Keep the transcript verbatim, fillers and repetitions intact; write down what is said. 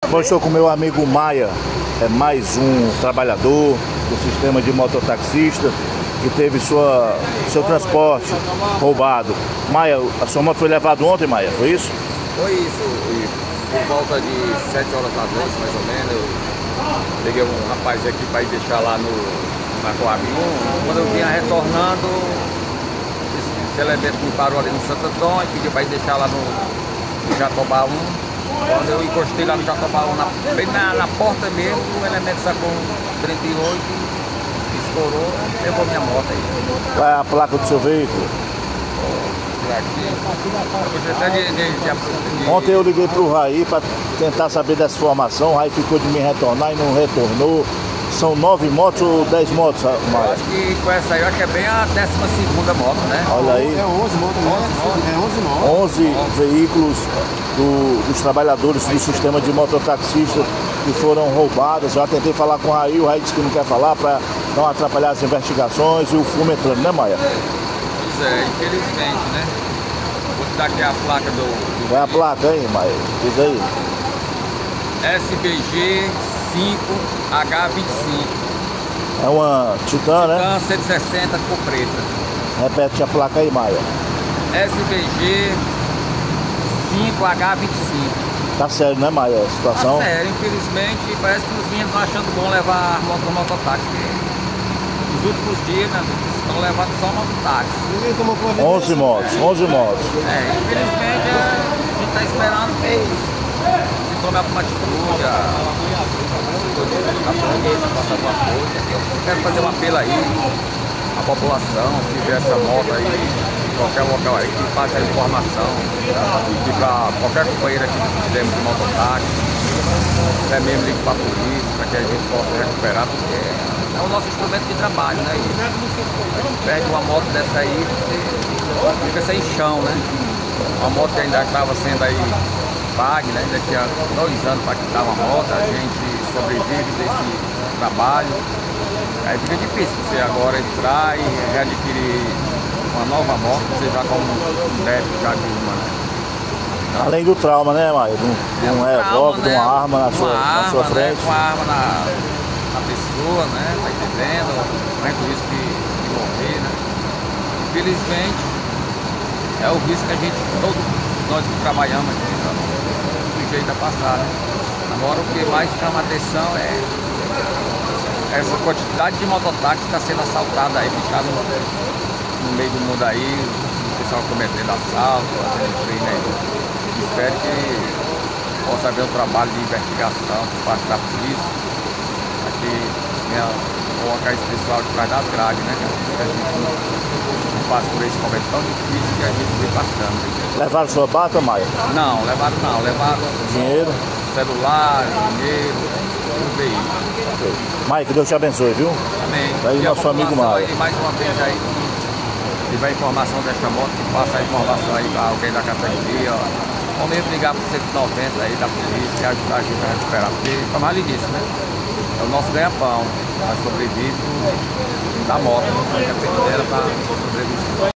Agora estou com o meu amigo Maia, é mais um trabalhador do sistema de mototaxista que teve sua, seu transporte roubado. Maia, a sua moto foi levada ontem, Maia, foi isso? Foi isso, e por volta de sete horas da noite, mais ou menos, eu peguei um rapaz aqui para ir deixar lá no, na Coabim. Quando eu vinha retornando, esse elemento me parou ali no Santo Antônio, pediu para ir deixar lá no, no Jatobá um. Quando eu encostei lá no Jatobá um, na, bem na, na porta mesmo, o elemento sacou um trinta e oito, estourou, levou minha moto aí. Qual é a placa do seu veículo? Ontem eu liguei para o Raí para tentar saber dessa informação. O Raí ficou de me retornar e não retornou. São nove motos ou dez motos, Maia? Eu acho que com essa aí, eu acho que é bem a décima segunda moto, né? Olha aí. É onze motos, né? É onze motos. onze veículos do, dos trabalhadores do sistema de mototaxista que foram roubadas. Já tentei falar com o Raí, o Raí disse que não quer falar para não atrapalhar as investigações e o fumo entrando, né, Maia? Pois é, infelizmente, né? Vou te dar aqui a placa do... do Qual é a placa, hein, Maia? Diz aí. S B G cinco H vinte e cinco. É uma Titan, né? Titan cento e sessenta cor preta. Repete a placa aí, Maia. S B G cinco H vinte e cinco. Tá sério, né, Maia, a situação? Tá sério, infelizmente, parece que os meninos estão achando bom levar a moto no mototáxi. Nos últimos dias, né, estão levando só mototáxi. onze motos, onze motos. É, infelizmente, a gente tá esperando que se tome alguma atitude, a, a polícia faça alguma coisa. Eu quero fazer um apelo aí à população, se vê essa moto aí, em qualquer local aí, que passe a informação, e para qualquer companheiro aqui do sistema de mototáxi, até mesmo ligue para a polícia, para que a gente possa recuperar, porque é o nosso instrumento de trabalho, né? E a gente perde uma moto dessa aí, você fica sem chão, né? Uma moto que ainda estava sendo aí pague, né? Ainda tinha dois anos para quitar uma moto, a gente sobrevive desse trabalho. Aí fica difícil você agora entrar e readquirir uma nova moto, você já como um débito já de uma, né? Então, além do trauma, né, Maia? De um, de um revólver, de uma arma na sua, arma, na sua frente. Né? Uma arma na, na pessoa, né? Tá entendendo? Correndo o risco de, de morrer, né? Infelizmente, é o risco que a gente, todos nós que trabalhamos aqui, estamos sujeitos a passar, né? Agora o que mais chama a atenção é essa quantidade de mototáxi que está sendo assaltada aí, bichado no meio do mundo aí, o pessoal cometendo assalto, fazendo crime aí. Espero que possa haver um trabalho de investigação por parte da polícia, para que venha colocar esse pessoal de trás das grades, né? Que a gente não, não passa por esse momento tão difícil que a gente vem passando. Levaram sua bata, Maia? Não, levaram não, levaram dinheiro, celular, dinheiro, um veículo. Maia, que Deus te abençoe, viu? Amém. Tá aí E nosso amigo Maia. Aí, mais uma vez aí, se tiver informação desta moto, que passa a informação aí para alguém da categoria, ó. Ou mesmo ligar para o cento e noventa aí da polícia e ajudar a gente a recuperar, porque, como ali disse, né? É o nosso ganha-pão, nós sobrevivemos da moto, não depende dela para sobreviver.